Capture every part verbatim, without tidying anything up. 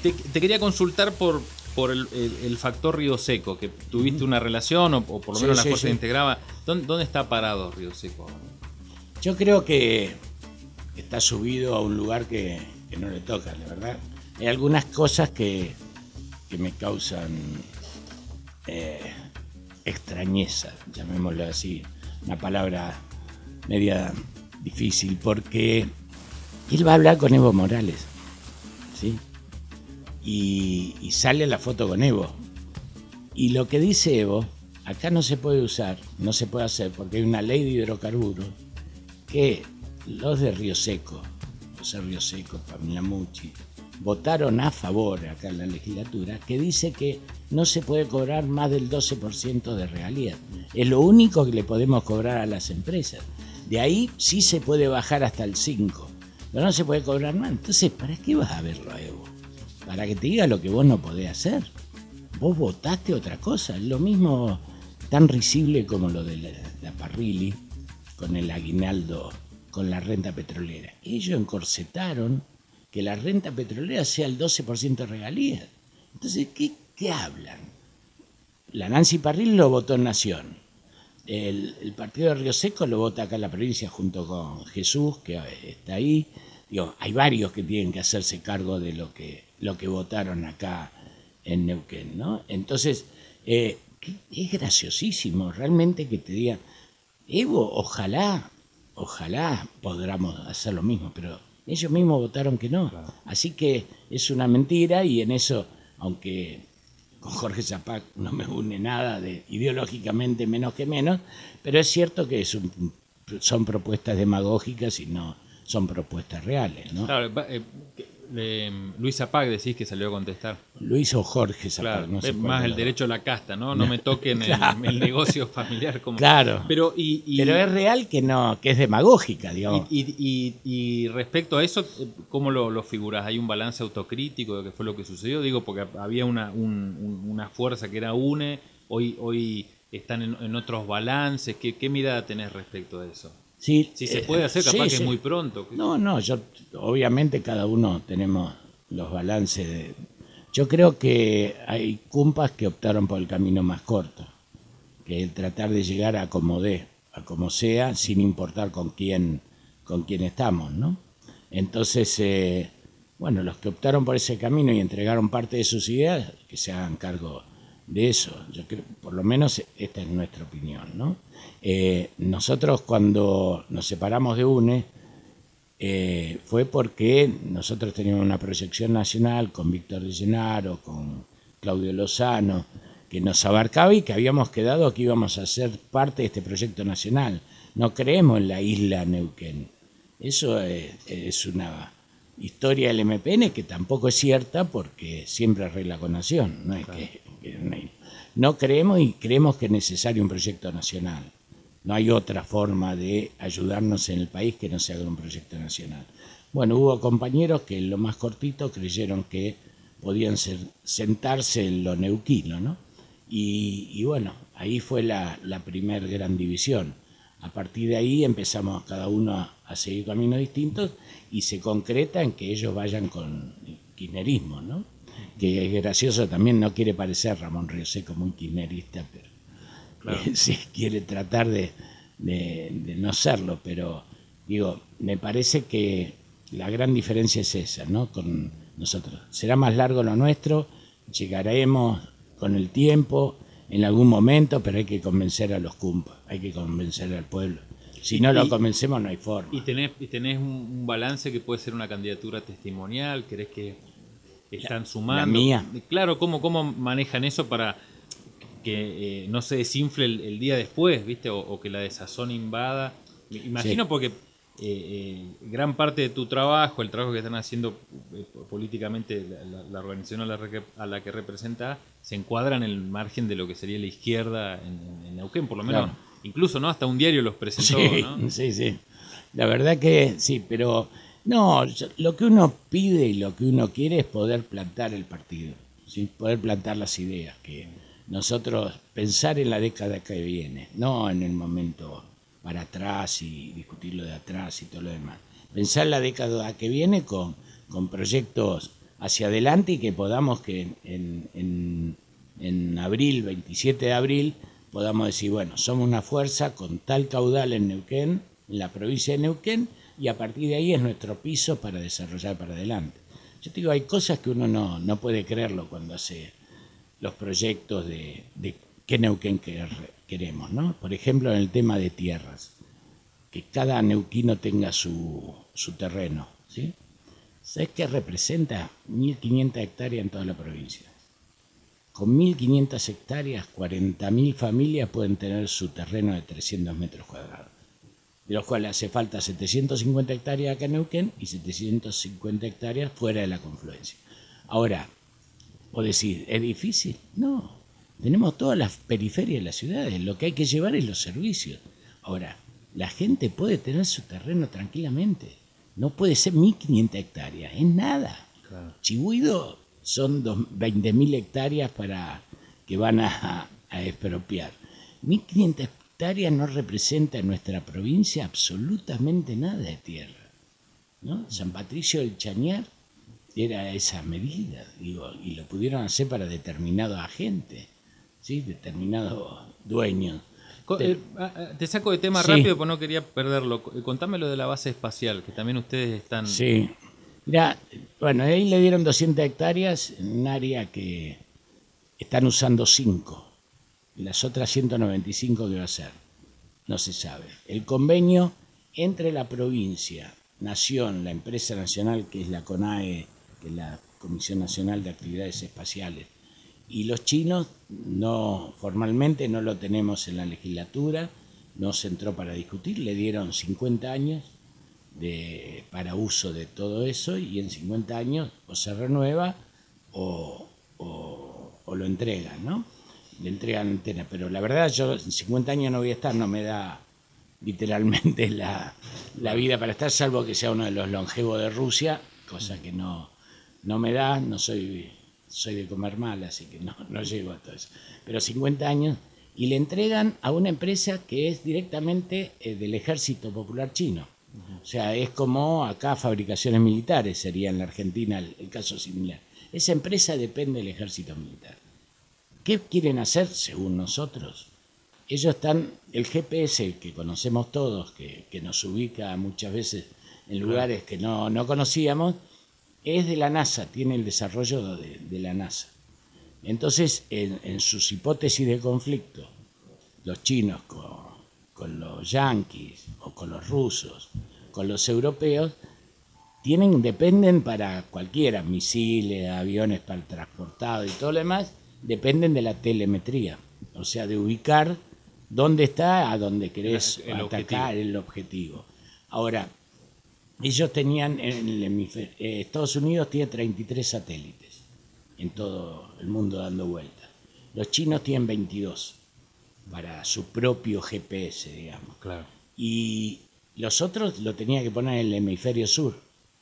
te, te quería consultar por, por el, el, el factor Río Seco, que tuviste uh-huh. una relación, o, o por lo menos sí, las sí, cosas sí. que integraba. ¿Dónde, ¿Dónde está parado Río Seco? Yo creo que está subido a un lugar que, que no le toca, la verdad. Hay algunas cosas que, que me causan eh, extrañeza, llamémoslo así, una palabra media difícil, porque él va a hablar con Evo Morales, ¿sí? Y, y sale la foto con Evo. Y lo que dice Evo, acá no se puede usar, no se puede hacer, porque hay una ley de hidrocarburos que los de Río Seco, José Río Seco, Pamela Mucci, votaron a favor acá en la legislatura, que dice que no se puede cobrar más del doce por ciento de regalías. Es lo único que le podemos cobrar a las empresas. De ahí sí se puede bajar hasta el cinco por ciento, pero no se puede cobrar más. Entonces, ¿para qué vas a verlo a Evo? Para que te diga lo que vos no podés hacer. Vos votaste otra cosa. Lo mismo tan risible como lo de la, la Parrilli con el aguinaldo, con la renta petrolera. Ellos encorsetaron que la renta petrolera sea el doce por ciento de regalías. Entonces, ¿qué, qué hablan? La Nancy Parrilli lo votó en Nación. El, el partido de Río Seco lo vota acá en la provincia junto con Jesús, que está ahí. Digo, hay varios que tienen que hacerse cargo de lo que, lo que votaron acá en Neuquén, ¿no? Entonces, eh, es graciosísimo realmente que te digan, Evo, ojalá, ojalá podamos hacer lo mismo, pero ellos mismos votaron que no. Claro. Así que es una mentira, y en eso, aunque con Jorge Zapac no me une nada de ideológicamente menos que menos, pero es cierto que es un, son propuestas demagógicas y no son propuestas reales, ¿no? Claro, eh, eh, Luis Zapac decís que salió a contestar. Luis o Jorge Zapac, claro, no sé es más el de derecho a la casta, ¿no? No me toquen claro. el, el negocio familiar. Como... Claro, pero, y, y, pero es real que no, que es demagógica, digamos. Y, y, y, y respecto a eso, ¿cómo lo, lo figurás? ¿Hay un balance autocrítico de qué fue lo que sucedió? Digo, porque había una, un, una fuerza que era UNE, hoy, hoy están en, en otros balances. ¿Qué, ¿Qué mirada tenés respecto a eso? Sí, si se puede hacer, capaz sí, que sí. es muy pronto. No, no, yo obviamente cada uno tenemos los balances. De, yo creo que hay cumpas que optaron por el camino más corto, que es tratar de llegar a como dé, a como sea, sin importar con quién, con quién estamos, ¿no? Entonces, eh, bueno, los que optaron por ese camino y entregaron parte de sus ideas, que se hagan cargo de eso. Yo creo, por lo menos esta es nuestra opinión, ¿no? Eh, nosotros cuando nos separamos de UNE eh, fue porque nosotros teníamos una proyección nacional con Víctor de Llenaro, con Claudio Lozano, que nos abarcaba y que habíamos quedado que íbamos a ser parte de este proyecto nacional. No creemos en la isla Neuquén. Eso es, es una historia del M P N que tampoco es cierta, porque siempre arregla con Nación. No es que, que no, hay, no creemos, y creemos que es necesario un proyecto nacional. No hay otra forma de ayudarnos en el país que no se haga un proyecto nacional. Bueno, hubo compañeros que en lo más cortito creyeron que podían ser, sentarse en lo neuquino, ¿no? Y, y bueno, ahí fue la, la primer gran división. A partir de ahí empezamos cada uno a, a seguir caminos distintos, y se concreta en que ellos vayan con el kirchnerismo, ¿no? Que es gracioso, también no quiere parecer Ramón Río Seco muy kirchnerista, pero claro. eh, sí quiere tratar de, de, de no serlo, pero digo, me parece que la gran diferencia es esa, ¿no? Con nosotros. Será más largo lo nuestro, llegaremos con el tiempo, en algún momento, pero hay que convencer a los cumpas, hay que convencer al pueblo. Si no lo convencemos, no hay forma. ¿Y tenés, y tenés un, un balance que puede ser una candidatura testimonial? ¿Querés que están la, sumando? La mía. Claro, ¿cómo, cómo manejan eso para que eh, no se desinfle el, el día después, ¿viste? O, o que la desazón invada. Me imagino sí. porque eh, eh, gran parte de tu trabajo, el trabajo que están haciendo eh, políticamente la, la organización a la, a la que representa, se encuadra en el margen de lo que sería la izquierda en, en Neuquén, por lo menos. Claro. Incluso, ¿no? Hasta un diario los presentó, sí, ¿no? Sí, sí. La verdad que sí, pero no, lo que uno pide y lo que uno quiere es poder plantar el partido, ¿sí? Poder plantar las ideas, que nosotros pensar en la década que viene, no en el momento para atrás y discutir lo de atrás y todo lo demás. Pensar en la década que viene con, con proyectos hacia adelante y que podamos que en, en, en abril, veintisiete de abril, podamos decir, bueno, somos una fuerza con tal caudal en Neuquén, en la provincia de Neuquén, y a partir de ahí es nuestro piso para desarrollar para adelante. Yo te digo, hay cosas que uno no, no puede creerlo cuando hace los proyectos de, de qué Neuquén queremos, ¿no? Por ejemplo, en el tema de tierras, que cada neuquino tenga su, su terreno, ¿sí? ¿Sabes qué representa? mil quinientas hectáreas en toda la provincia. Con mil quinientas hectáreas, cuarenta mil familias pueden tener su terreno de trescientos metros cuadrados, de los cuales hace falta setecientas cincuenta hectáreas acá en Neuquén y setecientas cincuenta hectáreas fuera de la confluencia. Ahora, vos decís, ¿es difícil? No, tenemos todas las periferias de las ciudades, lo que hay que llevar es los servicios. Ahora, la gente puede tener su terreno tranquilamente, no puede ser mil quinientas hectáreas, es nada. Claro. Chihuido son veinte mil hectáreas para que van a, a expropiar. mil quinientas hectáreas no representa en nuestra provincia absolutamente nada de tierra, ¿no? San Patricio del Chañar era esa medida, digo, y lo pudieron hacer para determinado agente, ¿sí? Determinado dueño. Te, te saco de tema sí. rápido porque no quería perderlo. Contame lo de la base espacial, que también ustedes están... Sí, mira, bueno, ahí le dieron doscientas hectáreas en un área que están usando cinco. Las otras ciento noventa y cinco que va a ser, no se sabe. El convenio entre la provincia, Nación, la empresa nacional que es la CONAE, que es la Comisión Nacional de Actividades Espaciales, y los chinos, no formalmente no lo tenemos en la legislatura, no se entró para discutir, le dieron cincuenta años de, para uso de todo eso, y en cincuenta años o se renueva o, o, o lo entregan, ¿no? Le entregan antenas, pero la verdad yo en cincuenta años no voy a estar, no me da literalmente la, la vida para estar, salvo que sea uno de los longevos de Rusia, cosa que no, no me da, no soy... soy de comer mal, así que no, no llego a todo eso. Pero cincuenta años, y le entregan a una empresa que es directamente eh, del Ejército Popular Chino. Uh-huh. O sea, es como acá fabricaciones militares, sería en la Argentina el, el caso similar. Esa empresa depende del Ejército Militar. ¿Qué quieren hacer según nosotros? Ellos están, el G P S que conocemos todos, que, que nos ubica muchas veces en lugares que no, no conocíamos, es de la NASA, tiene el desarrollo de, de la NASA. Entonces, en, en sus hipótesis de conflicto, los chinos con, con los yanquis o con los rusos, con los europeos, tienen, dependen para cualquiera, misiles, aviones para el transportado y todo lo demás, dependen de la telemetría, o sea, de ubicar dónde está, a dónde querés el, el atacar objetivo. el objetivo. Ahora, ellos tenían, en el hemisferio, eh, Estados Unidos tiene treinta y tres satélites en todo el mundo dando vueltas. Los chinos tienen veintidós para su propio G P S, digamos. Claro. Y los otros lo tenían que poner en el hemisferio sur.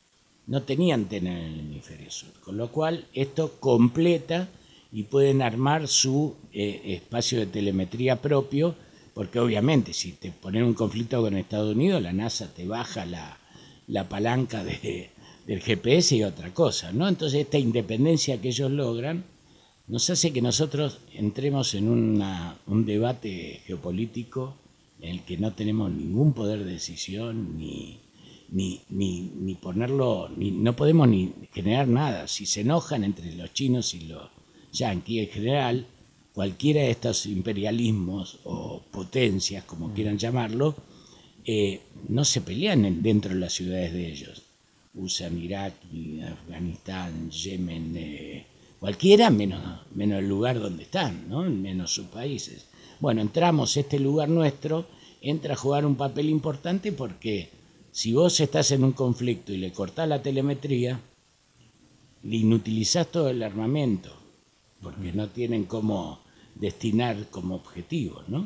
No tenían antena en el hemisferio sur. Con lo cual, esto completa y pueden armar su eh, espacio de telemetría propio, porque obviamente si te ponen un conflicto con Estados Unidos, la NASA te baja la... la palanca de, del G P S y otra cosa, ¿no? Entonces esta independencia que ellos logran nos hace que nosotros entremos en una, un debate geopolítico en el que no tenemos ningún poder de decisión, ni, ni, ni, ni ponerlo, ni, no podemos ni generar nada. Si se enojan entre los chinos y los yanquis, en general, cualquiera de estos imperialismos o potencias, como quieran llamarlo, Eh, no se pelean dentro de las ciudades de ellos. Usan Irak, Afganistán, Yemen, eh, cualquiera menos, menos el lugar donde están, ¿no? Menos sus países. Bueno, entramos a este lugar nuestro, entra a jugar un papel importante porque si vos estás en un conflicto y le cortás la telemetría, le inutilizás todo el armamento, porque no tienen cómo destinar como objetivo, ¿no?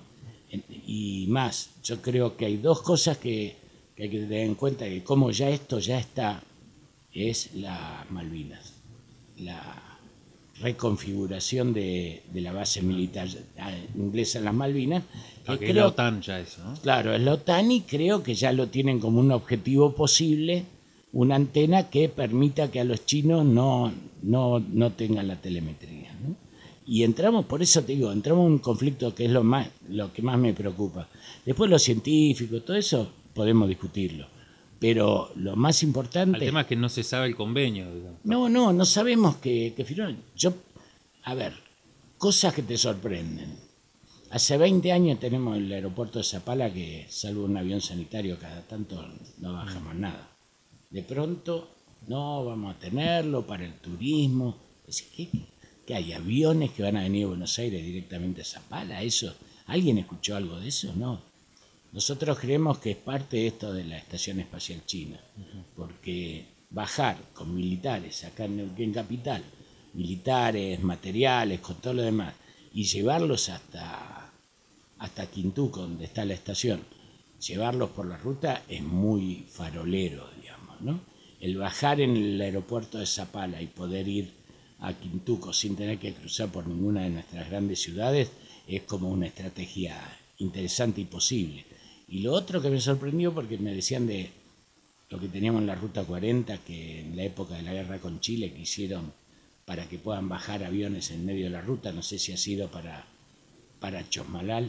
Y más, yo creo que hay dos cosas que, que hay que tener en cuenta, que como ya esto ya está, es las Malvinas, la reconfiguración de, de la base militar inglesa en las Malvinas. Que creo, es la OTAN ya eso, ¿no? Claro, es la OTAN y creo que ya lo tienen como un objetivo posible una antena que permita que a los chinos no, no, no tengan la telemetría, ¿no? Y entramos, por eso te digo, entramos en un conflicto que es lo, más, lo que más me preocupa. Después lo científico, todo eso podemos discutirlo. Pero lo más importante... El tema es que no se sabe el convenio, digamos. No, no, no sabemos que, que firmaron. Yo, a ver, cosas que te sorprenden. Hace veinte años tenemos el aeropuerto de Zapala que, salvo un avión sanitario, cada tanto no bajamos nada. De pronto, no, vamos a tenerlo para el turismo. ¿Qué, qué hay? ¿Aviones que van a venir a Buenos Aires directamente a Zapala? ¿Eso? ¿Alguien escuchó algo de eso? No. Nosotros creemos que es parte de esto de la Estación Espacial China, porque bajar con militares acá en Neuquén Capital, militares, materiales, con todo lo demás, y llevarlos hasta, hasta Quintuco, donde está la estación, llevarlos por la ruta es muy farolero, digamos, ¿no? El bajar en el aeropuerto de Zapala y poder ir a Quintuco sin tener que cruzar por ninguna de nuestras grandes ciudades es como una estrategia interesante y posible. Y lo otro que me sorprendió, porque me decían de lo que teníamos en la Ruta cuarenta, que en la época de la guerra con Chile quisieron para que puedan bajar aviones en medio de la ruta, no sé si ha sido para, para Chosmalal,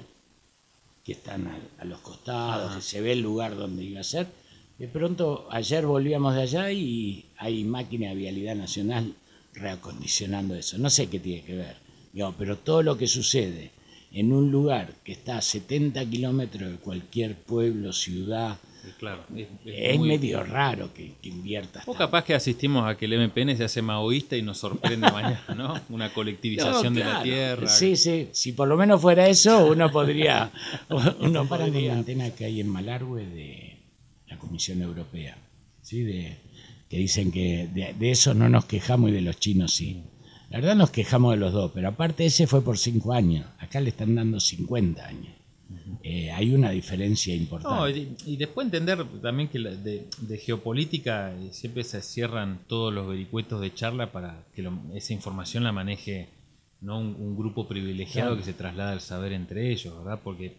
que están a, a los costados, que se ve el lugar donde iba a ser. De pronto, ayer volvíamos de allá y hay máquina de Vialidad Nacional reacondicionando eso. No sé qué tiene que ver, digamos, pero todo lo que sucede en un lugar que está a setenta kilómetros de cualquier pueblo, ciudad, claro, es, es, es muy... medio raro que, que inviertas. O capaz que asistimos a que el M P N se hace maoísta y nos sorprende mañana, ¿no? Una colectivización no, claro, de la tierra. Sí, sí, si por lo menos fuera eso, uno podría... Uno para con la antena que hay en Malargüe de la Comisión Europea, ¿sí? De, que dicen que de, de eso no nos quejamos y de los chinos sí. La verdad nos quejamos de los dos, pero aparte ese fue por cinco años. Acá le están dando cincuenta años. Uh-huh. eh, hay una diferencia importante. No, y, y después entender también que la, de, de geopolítica eh, siempre se cierran todos los vericuetos de charla para que lo, esa información la maneje, ¿no? un, un grupo privilegiado, claro, que se traslada el saber entre ellos, ¿verdad? Porque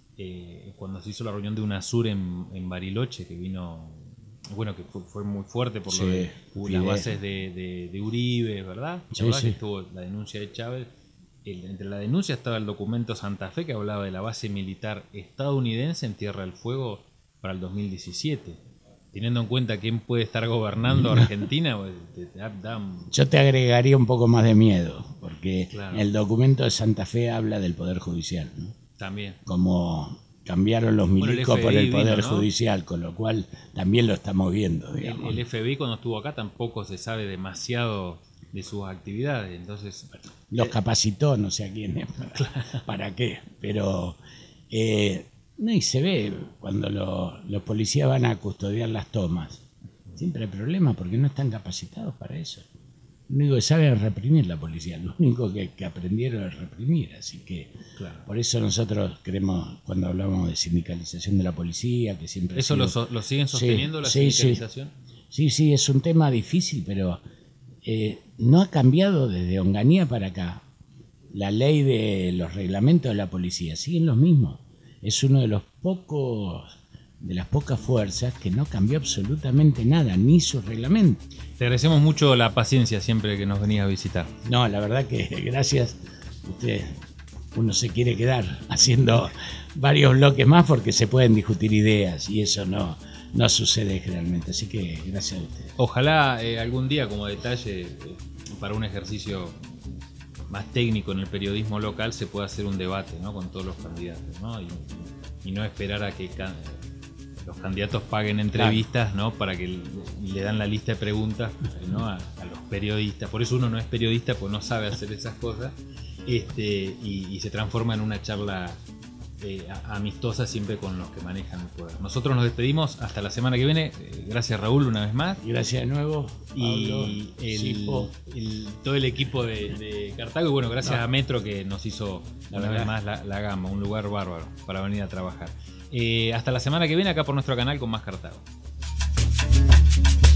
eh, cuando se hizo la reunión de UNASUR en, en Bariloche, que vino... Bueno, que fue, fue muy fuerte por sí, lo de uh, las bases de, de, de Uribe, ¿verdad? Sí, ¿verdad? Sí. Que estuvo la denuncia de Chávez. El, entre la denuncia estaba el documento Santa Fe que hablaba de la base militar estadounidense en Tierra del Fuego para el dos mil diecisiete. Teniendo en cuenta quién puede estar gobernando Argentina, pues, te, te da... Yo te agregaría un poco más de miedo, porque claro, el documento de Santa Fe habla del Poder Judicial, ¿no? También. Como... cambiaron los milicos bueno, por el Poder vino, ¿no? Judicial, con lo cual también lo estamos viendo. El, el F B I cuando estuvo acá tampoco se sabe demasiado de sus actividades, entonces... Los capacitó, no sé a quién, para, para qué, pero... Eh, no, y se ve cuando lo, los policías van a custodiar las tomas. Siempre hay problemas porque no están capacitados para eso. Lo único que saben es reprimir la policía, lo único que, que aprendieron es reprimir, así que claro, por eso nosotros creemos, cuando hablamos de sindicalización de la policía, que siempre... ¿Eso sido, lo, so, lo siguen sosteniendo sí, la sí, sindicalización? Sí. sí, sí, es un tema difícil, pero eh, no ha cambiado desde Onganía para acá. La ley de los reglamentos de la policía siguen los mismos. Es uno de los pocos... de las pocas fuerzas que no cambió absolutamente nada, ni su reglamento. Te agradecemos mucho la paciencia siempre que nos venías a visitar. No, la verdad que gracias. Usted, uno se quiere quedar haciendo varios bloques más porque se pueden discutir ideas y eso no, no sucede generalmente. Así que gracias a usted. Ojalá eh, algún día, como detalle, eh, para un ejercicio más técnico en el periodismo local, se pueda hacer un debate, ¿no? Con todos los candidatos, ¿no? Y, y no esperar a que... Can los candidatos paguen entrevistas, ¿no? Para que le dan la lista de preguntas, ¿no? a, a los periodistas. Por eso uno no es periodista, pues no sabe hacer esas cosas, este, y, y se transforma en una charla eh, amistosa siempre con los que manejan el poder. Nosotros nos despedimos hasta la semana que viene. Gracias, Raúl, una vez más. Gracias de nuevo, y Pablo, el, el, todo el equipo de, de Cartago, y bueno, gracias no. a Metro que nos hizo una vez más la, la gama, un lugar bárbaro para venir a trabajar. Eh, hasta la semana que viene acá por nuestro canal con más Cartago.